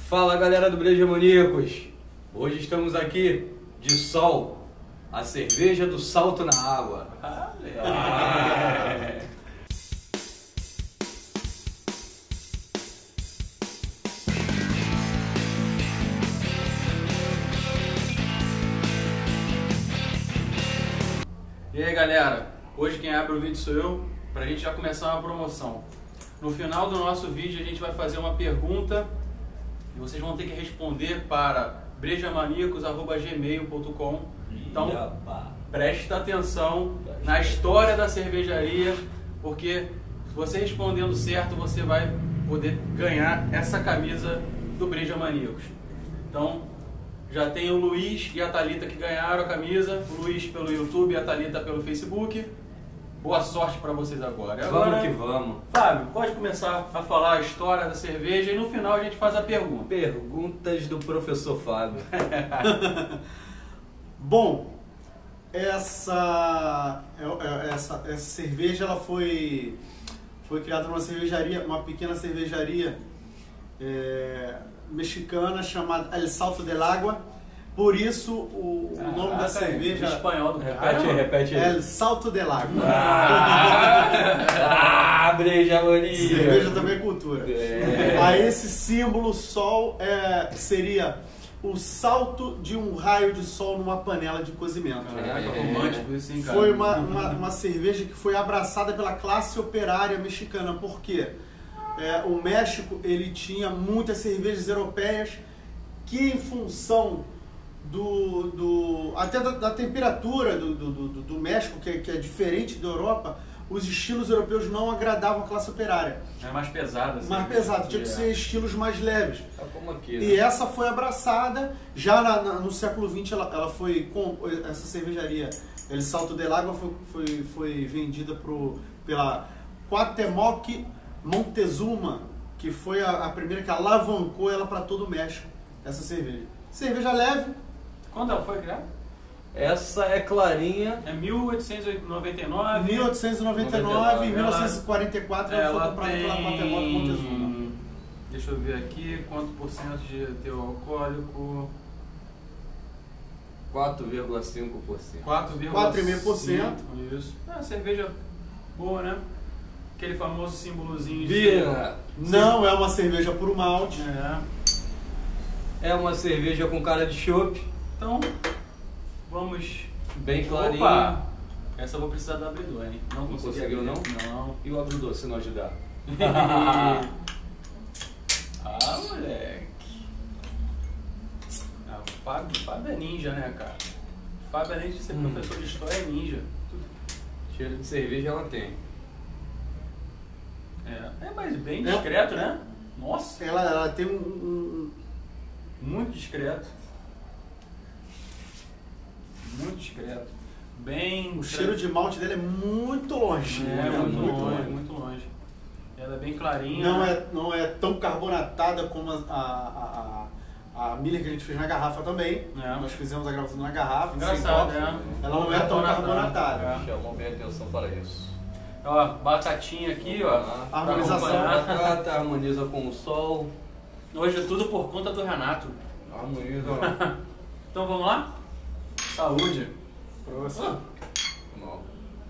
Fala galera do Breja Maníacos, hoje estamos aqui de Sol, a cerveja do salto na água. E aí galera, hoje quem abre o vídeo sou eu, pra gente já começar uma promoção. No final do nosso vídeo a gente vai fazer uma pergunta e vocês vão ter que responder para brejamaníacos@gmail.com. Então presta atenção na história da cervejaria, porque se você respondendo certo você vai poder ganhar essa camisa do Breja Maníacos. Então já tem o Luiz e a Thalita que ganharam a camisa, o Luiz pelo YouTube e a Thalita pelo Facebook. Boa sorte para vocês agora. Vamos que vamos. Fábio, pode começar a falar a história da cerveja e no final a gente faz a pergunta. Perguntas do professor Fábio. Bom, essa cerveja ela foi criada numa cervejaria, uma pequena cervejaria mexicana chamada El Salto del Agua. Por isso o nome da cerveja... espanhol do Repete aí. El Salto del Agua. Breja Maníacos. Cerveja também é cultura. Aí esse símbolo sol seria o salto de um raio de sol numa panela de cozimento. Caraca, romântico isso, hein, cara? Foi uma cerveja que foi abraçada pela classe operária mexicana. Por quê? O México ele tinha muitas cervejas europeias que, em função até da temperatura do México, que é diferente da Europa, os estilos europeus não agradavam a classe operária. É mais pesada. Assim, Mais pesado, tinha que ser estilos mais leves. É como aqui, né? E essa foi abraçada, já no século XX ela foi, essa cervejaria, El Salto del Agua, foi vendida pela Cuauhtémoc Montezuma, que foi a primeira que alavancou ela para todo o México, essa cerveja. Cerveja leve. Quando ela foi criada? Essa é clarinha. É 1899. 1899 e 1944 ela foi comprada pela Cuauhtémoc Montezuma. Deixa eu ver aqui, quanto por cento de teor alcoólico? 4,5%. 4,5%. Isso. Cerveja boa, né? Aquele famoso símbolozinho de... Bira. Não é uma cerveja puro malte. É uma cerveja com cara de chopp. Então, vamos... Bem clarinha. Opa! Essa eu vou precisar do abridor, hein? Não conseguiu, não? Não. E o abridor, se não ajudar? Moleque. O Fábio é ninja, né, cara? O Fábio, além de ser professor de história, é ninja. Cheiro de cerveja ela tem. Mas bem discreto, né? Nossa! Ela tem Muito discreto. Muito discreto. Bem... O cheiro de malte dela é muito longe. Muito longe. Ela é bem clarinha. Não é tão carbonatada como a Miller que a gente fez na garrafa também. Nós fizemos a gravação na garrafa. Engraçado, Ela não é tão carbonatada. Chamou minha atenção para isso. Ó, batatinha aqui, ó. Harmonização. Batata harmoniza com o sol. Hoje é tudo por conta do Renato. Harmoniza. Então vamos lá? Saúde. Próximo. Não.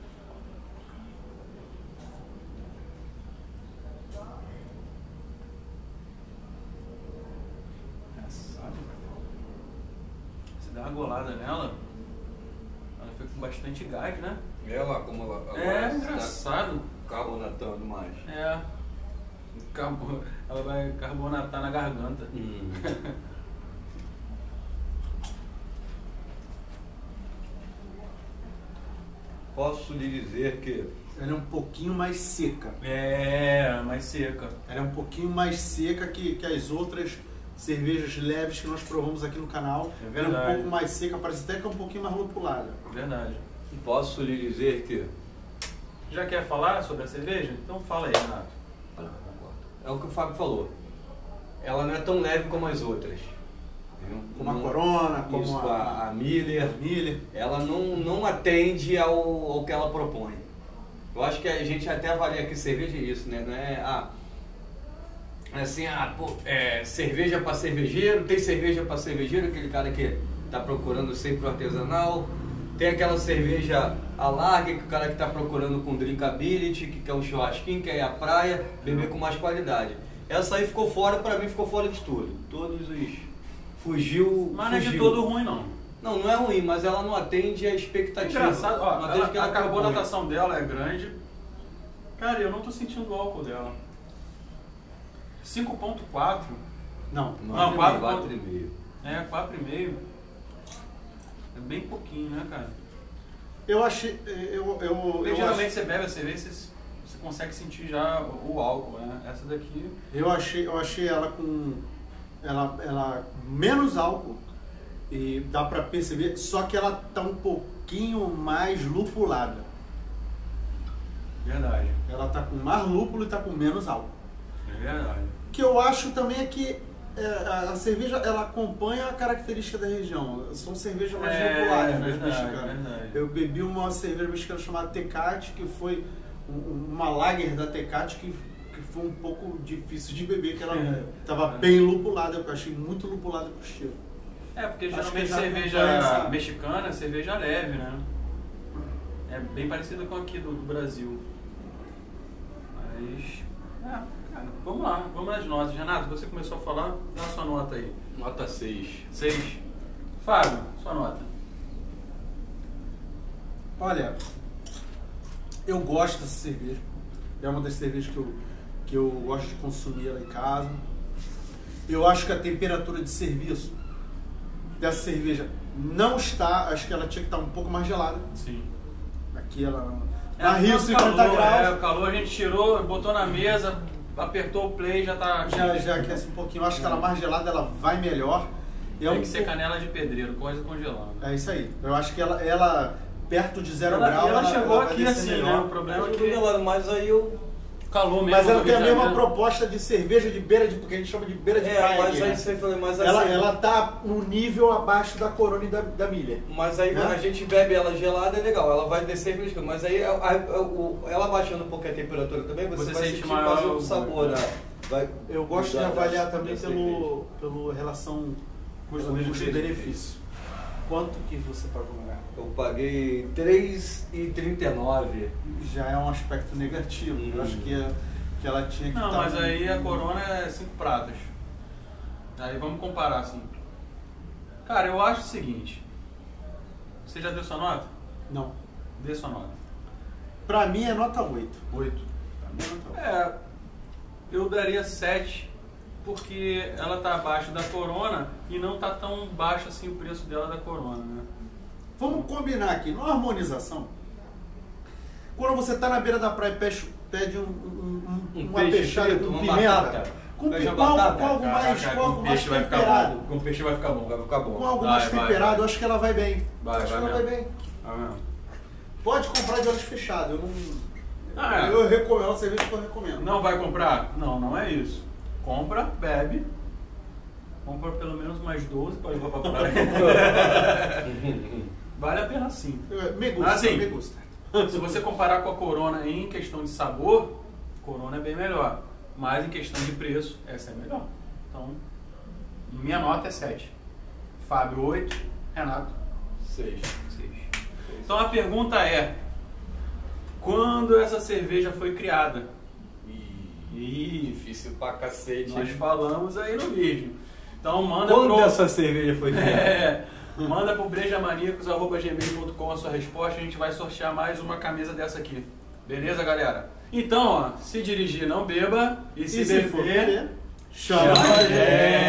Você dá uma golada nela, ela fica com bastante gás, né? Ela, como ela engraçado. Carbonatando mais. Ela vai carbonatar na garganta. Posso lhe dizer que Ela é um pouquinho mais seca. Mais seca. Ela é um pouquinho mais seca que as outras cervejas leves que nós provamos aqui no canal. É ela é verdade. um pouco mais seca, parece até que é um pouquinho mais lupulada. Verdade. posso lhe dizer que Já quer falar sobre a cerveja? Então fala aí, Renato. é o que o Fábio falou. Ela não é tão leve como as outras. Como a Corona, como isso, a a Miller. Ela não atende ao que ela propõe. Eu acho que a gente até avalia que cerveja é isso, né? Não é assim, cerveja para cervejeiro, tem cerveja para cervejeiro, aquele cara que tá procurando sempre o artesanal. Tem aquela cerveja a larga, que o cara que tá procurando com drinkability, que quer um churrasquinho, quer ir à praia, beber com mais qualidade. Essa aí ficou fora, pra mim ficou fora de tudo. Todos os... Fugiu. Mas não é de todo ruim, não. Não é ruim, mas ela não atende a expectativa. Engraçado, ó, a propõe. carbonatação dela é grande. Cara, eu não tô sentindo o álcool dela. 5.4. Não. Não, 4,5. É, 4,5. É bem pouquinho, né, cara? Eu achei. Porque geralmente você bebe a cerveja, você consegue sentir já o álcool, né? Essa daqui. Eu achei ela com. Ela menos álcool. E dá pra perceber, só que ela tá um pouquinho mais lupulada. Verdade. Ela tá com mais lúpulo e tá com menos álcool. É verdade. O que eu acho também é que a cerveja, ela acompanha a característica da região. São cervejas mais lupuladas, né, mexicanas. Verdade. Eu bebi uma cerveja mexicana chamada Tecate, que foi uma lager da Tecate que foi um pouco difícil de beber, que ela tava bem lupulada. Eu achei muito lupulada pro estilo. É, porque Acho geralmente que já cerveja mexicana é cerveja leve, né? É bem parecida com aqui do Brasil. Mas... cara, vamos lá, vamos nas notas. Renato, você começou a falar, dá a sua nota aí. Nota 6. 6. Fábio, sua nota. Olha, eu gosto dessa cerveja. É uma das cervejas que eu gosto de consumir lá em casa. Eu acho que a temperatura de serviço dessa cerveja não está, acho que ela tinha que estar um pouco mais gelada. Sim. Aqui ela na Rio, o 50 calor, graus. o calor a gente tirou, botou na mesa, apertou o play, já tá... Já aquece um pouquinho. Eu acho que ela mais gelada, ela vai melhor. Tem que ser canela de pedreiro, coisa congelada. É isso aí. Eu acho que ela perto de 0 graus. Ela chegou vai aqui descer assim, melhor. né? O problema é que... Mas aí eu... calor mesmo. Mas ela no tem a Rio de mesma Janeiro. proposta de cerveja de beira de... porque a gente chama de beira de praia. mas aqui, aí né? você falou, mas Ela tá no nível abaixo da Corona e da Miller. Mas aí Né? a gente bebe ela gelada, é legal, ela vai descer fresca, mas aí ela baixando um pouco a temperatura também, você vai sente sentir maior mais o sabor, né? Eu gosto de da avaliar também cerveja. pelo relação Custo-benefício. custo-benefício. Quanto que você pagou no lugar? Eu paguei R$3,39. Já é um aspecto negativo. Eu acho que ela tinha que Não, estar... mas aí a Corona é 5 pratas. Aí vamos comparar assim. Cara, eu acho o seguinte. Você já deu sua nota? Não. Dê sua nota. Pra mim é nota 8. 8. Pra mim é nota 8. É, eu daria 7, porque ela tá abaixo da Corona e não tá tão baixo assim o preço dela da Corona, né? Vamos combinar aqui, numa harmonização. Quando você tá na beira da praia e pede uma peixe peixada frito, com uma pimenta, batata. com Pede uma algo batata. mais, Caraca, com algo com mais peixe vai ficar temperado. bom. Com peixe vai ficar bom. Vai ficar bom. Com algo Vai, mais vai, temperado, vai. eu acho que ela vai bem. Vai, acho que vai ela vai mesmo. bem. Tá vendo? Pode comprar de olhos fechados. Eu recomendo, é uma cerveja que eu recomendo. Não vai comprar? Não, não é isso. Compra, bebe. Compra pelo menos mais 12 para levar pra praia. Vale a pena sim. Me gusta, Assim, me gusta. Se você comparar com a Corona em questão de sabor, Corona é bem melhor. Mas em questão de preço, essa é melhor. Então, minha nota é 7. Fábio 8, Renato 6. 6. Então a pergunta é: quando essa cerveja foi criada? Difícil pra cacete. Nós falamos aí no vídeo. Então manda Quando essa cerveja foi criada? Manda pro brejamaníacos@gmail.com a sua resposta. A gente vai sortear mais uma camisa dessa aqui. Beleza, galera? Então, ó, se dirigir não beba e se for beber, beber, chama a gente.